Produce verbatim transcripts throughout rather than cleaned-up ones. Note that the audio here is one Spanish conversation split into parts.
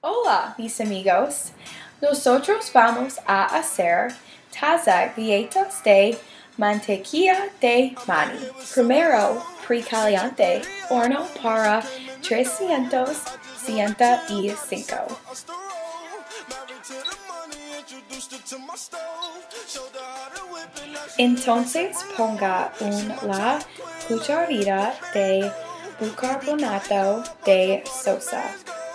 Hola, mis amigos. Nosotros vamos a hacer taza galletas de mantequilla de maní. Primero, precaliente, horno para trescientos sesenta y cinco. Entonces ponga una cucharita de bicarbonato de sosa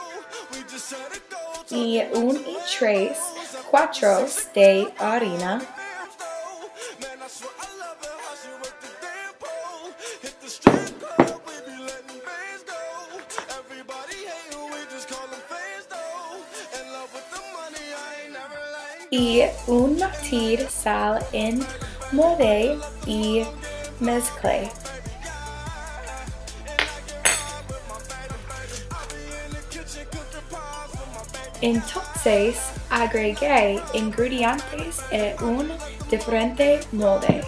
y un y tres cuartos de harina. Y un batir sal en molde y mezcle. Entonces agregué ingredientes en un diferente molde.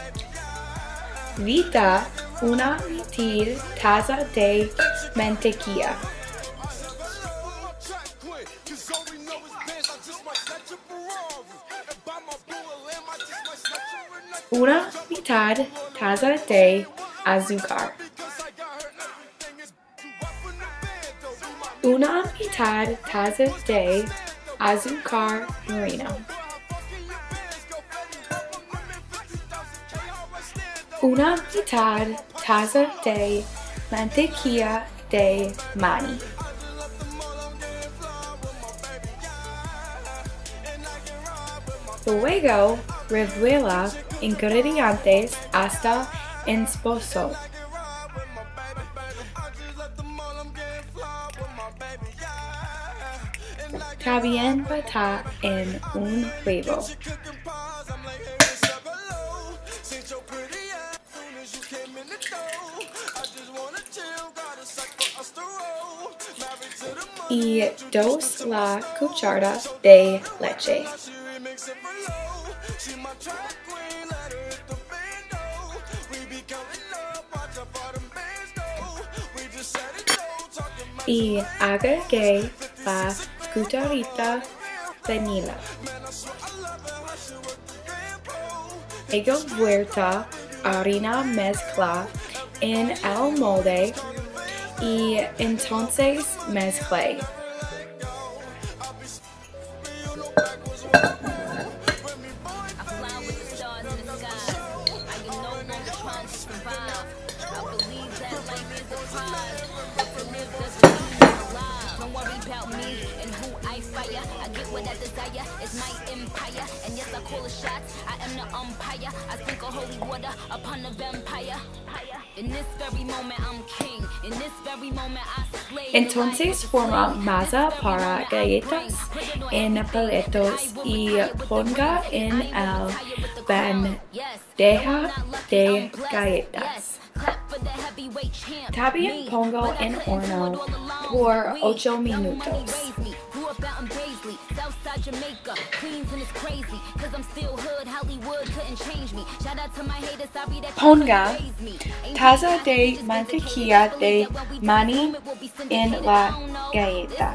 Vita una mitad taza de mantequilla. Una mitad taza de azúcar. Una mitad taza de azúcar moreno. Una mitad taza de mantequilla de maní. Luego revuelva ingredientes hasta esposo. También bata en un huevo. Y dos la cuchara de leche. Y agregué la cucharita vanilla. Luego vuelta harina mezcla en el molde y entonces mezcle. I get what I desire, it's my empire. And yes, I call the shots, I am the umpire. I sprinkle holy water upon the vampire. In this very moment I'm king. In this very moment I slay. Entonces forma masa para galletas en palitos y ponga en el bandeja de galletas. También pongo en horno por ocho minutos. Ponga taza de mantequilla de maní en la galleta.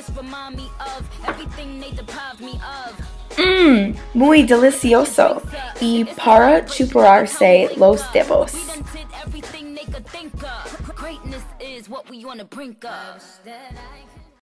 Mmm, muy delicioso. Y para chuparse los dedos. Greatness is what we on the brink of.